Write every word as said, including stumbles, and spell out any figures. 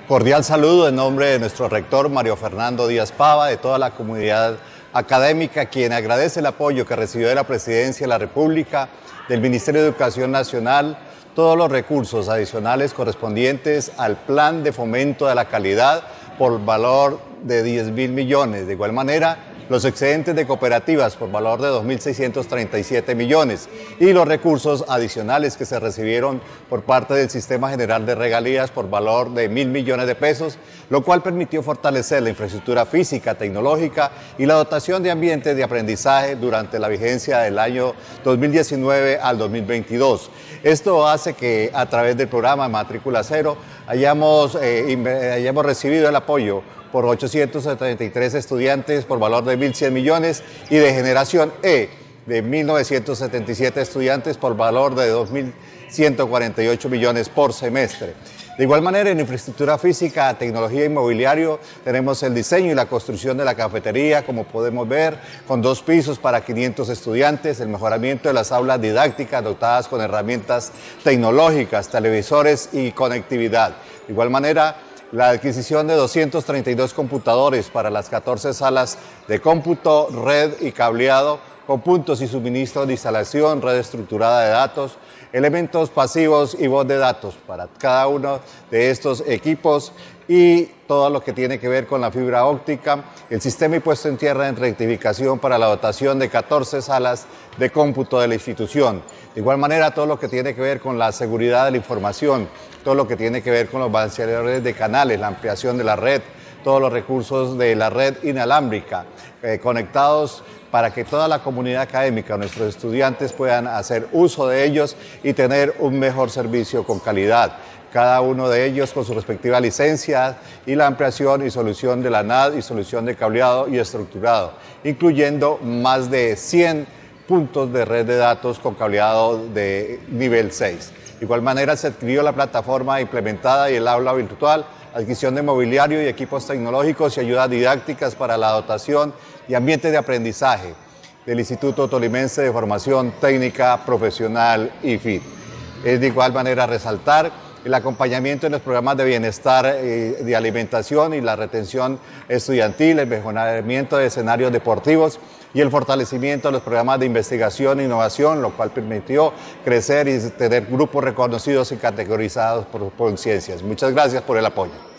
Cordial saludo en nombre de nuestro rector Mario Fernando Díaz Pava, de toda la comunidad académica, quien agradece el apoyo que recibió de la Presidencia de la República, del Ministerio de Educación Nacional, todos los recursos adicionales correspondientes al Plan de Fomento de la Calidad por valor de diez mil millones. De igual manera, los excedentes de cooperativas por valor de dos mil seiscientos treinta y siete millones y los recursos adicionales que se recibieron por parte del Sistema General de Regalías por valor de mil millones de pesos, lo cual permitió fortalecer la infraestructura física, tecnológica y la dotación de ambientes de aprendizaje durante la vigencia del año dos mil diecinueve al dos mil veintidós. Esto hace que a través del programa Matrícula Cero hayamos, eh, hayamos recibido el apoyo por ochocientos setenta y tres estudiantes por valor de mil cien millones y de generación E de mil novecientos setenta y siete estudiantes por valor de dos mil ciento cuarenta y ocho millones por semestre. De igual manera, en infraestructura física, tecnología e inmobiliario, tenemos el diseño y la construcción de la cafetería, como podemos ver, con dos pisos para quinientos estudiantes, el mejoramiento de las aulas didácticas dotadas con herramientas tecnológicas, televisores y conectividad. De igual manera, la adquisición de doscientos treinta y dos computadores para las catorce salas de cómputo, red y cableado, con puntos y suministro de instalación, red estructurada de datos, elementos pasivos y voz de datos para cada uno de estos equipos y todo lo que tiene que ver con la fibra óptica, el sistema y puesto en tierra en rectificación para la dotación de catorce salas de cómputo de la institución. De igual manera, todo lo que tiene que ver con la seguridad de la información, todo lo que tiene que ver con los balanceadores de canales, la ampliación de la red, todos los recursos de la red inalámbrica, eh, conectados para que toda la comunidad académica, nuestros estudiantes puedan hacer uso de ellos y tener un mejor servicio con calidad. Cada uno de ellos con su respectiva licencia y la ampliación y solución de la N A D y solución de cableado y estructurado, incluyendo más de cien puntos de red de datos con cableado de nivel seis. De igual manera, se adquirió la plataforma implementada y el aula virtual, adquisición de mobiliario y equipos tecnológicos y ayudas didácticas para la dotación y ambiente de aprendizaje del Instituto Tolimense de Formación Técnica Profesional I F I T. Es de igual manera resaltar el acompañamiento en los programas de bienestar, eh, de alimentación y la retención estudiantil, el mejoramiento de escenarios deportivos y el fortalecimiento de los programas de investigación e innovación, lo cual permitió crecer y tener grupos reconocidos y categorizados por, por ciencias. Muchas gracias por el apoyo.